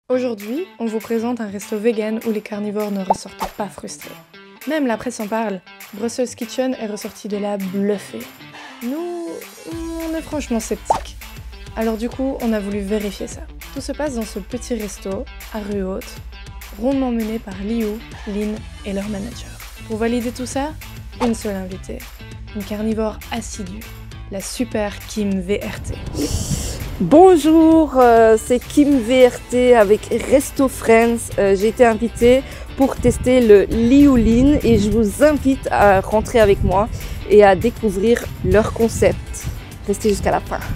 Aujourd'hui, on vous présente un resto vegan où les carnivores ne ressortent pas frustrés. Même la presse en parle. Brussels Kitchen est ressorti de là bluffé. Nous, on est franchement sceptiques. Alors du coup, on a voulu vérifier ça. Tout se passe dans ce petit resto, à Rue Haute, rondement mené par Liu, Lynn et leur manager. Pour valider tout ça, une seule invitée, une carnivore assidue, la super Kim VRT. Bonjour, c'est Kim VRT avec Resto Friends. J'ai été invitée pour tester le Liu Lynn et je vous invite à rentrer avec moi et à découvrir leur concept. Restez jusqu'à la fin.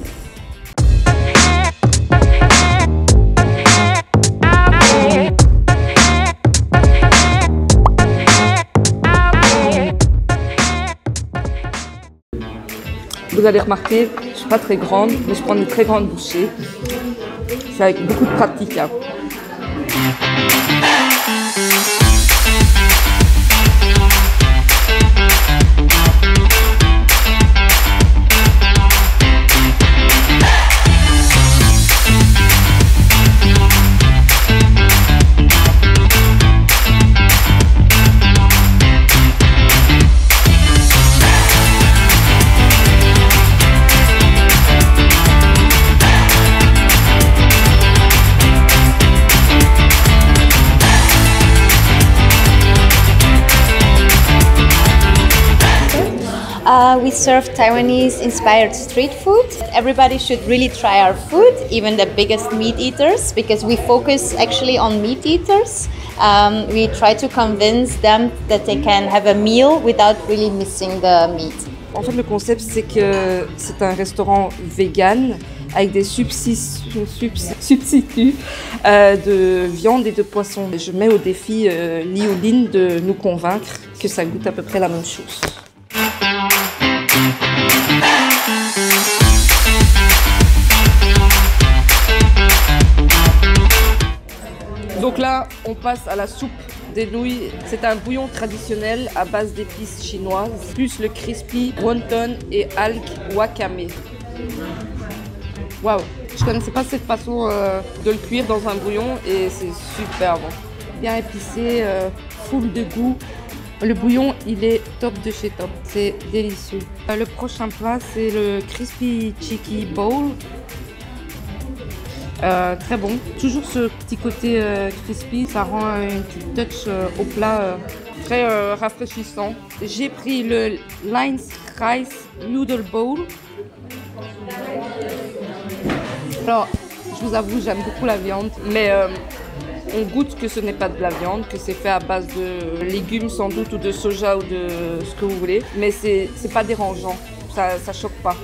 Vous allez remarquer, je ne suis pas très grande, mais je prends une très grande bouchée. C'est avec beaucoup de pratique. Hein. We serve Taiwanese-inspired street food. Everybody should really try our food, even the biggest meat eaters, because we focus actually on meat eaters. We try to convince them that they can have a meal without really missing the meat. En fait, le concept, c'est que c'est un restaurant vegan avec des substituts de viande et de poisson. Je mets au défi Liu Lynn de nous convaincre que ça goûte à peu près la même chose. Donc là, on passe à la soupe des nouilles. C'est un bouillon traditionnel à base d'épices chinoises, plus le crispy wonton et algues wakame. Waouh, je connaissais pas cette façon de le cuire dans un bouillon et c'est super bon. Bien épicé, full de goût. Le bouillon, il est top de chez top, c'est délicieux. Le prochain plat, c'est le crispy chicky bowl. Très bon, toujours ce petit côté crispy, ça rend une petite touch au plat très rafraîchissant. J'ai pris le Lyn's Rice Noodle Bowl. Alors, je vous avoue, j'aime beaucoup la viande, mais on goûte que ce n'est pas de la viande, que c'est fait à base de légumes sans doute ou de soja ou de ce que vous voulez, mais c'est pas dérangeant, ça choque pas.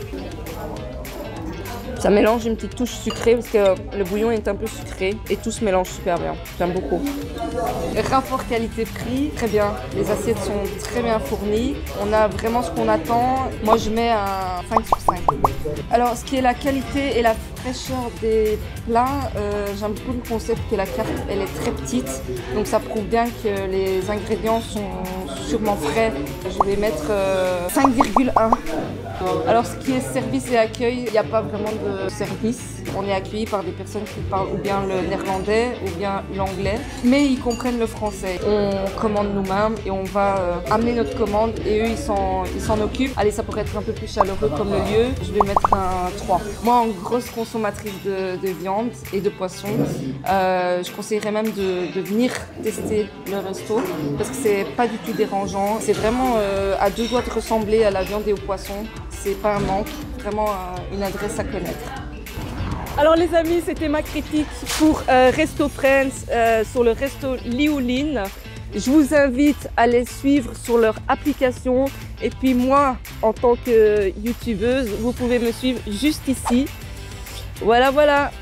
Ça mélange une petite touche sucrée parce que le bouillon est un peu sucré et tout se mélange super bien. J'aime beaucoup. Rapport qualité-prix, très bien. Les assiettes sont très bien fournies. On a vraiment ce qu'on attend. Moi, je mets un 5 sur 5. Alors, ce qui est la qualité et la fraîcheur des plats, j'aime beaucoup le concept que la carte, elle est très petite. Donc, ça prouve bien que les ingrédients sont sûrement frais. Je vais mettre 5,1. Alors, ce qui est service et accueil, il n'y a pas vraiment de service. On est accueilli par des personnes qui parlent ou bien le néerlandais ou bien l'anglais, mais ils comprennent le français. On commande nous-mêmes et on va amener notre commande et eux, ils s'en occupent. Allez, ça pourrait être un peu plus chaleureux comme le lieu. Je vais mettre un 3. Moi, en grosse consommatrice de viande et de poisson, je conseillerais même de venir tester le resto parce que c'est pas du tout dérangeant. C'est vraiment à deux doigts de ressembler à la viande et au poisson. C'est pas un manque, vraiment une adresse à connaître. Alors les amis, c'était ma critique pour Resto Friends sur le resto Liu Lynn. Je vous invite à les suivre sur leur application. Et puis moi, en tant que youtubeuse, vous pouvez me suivre juste ici. Voilà.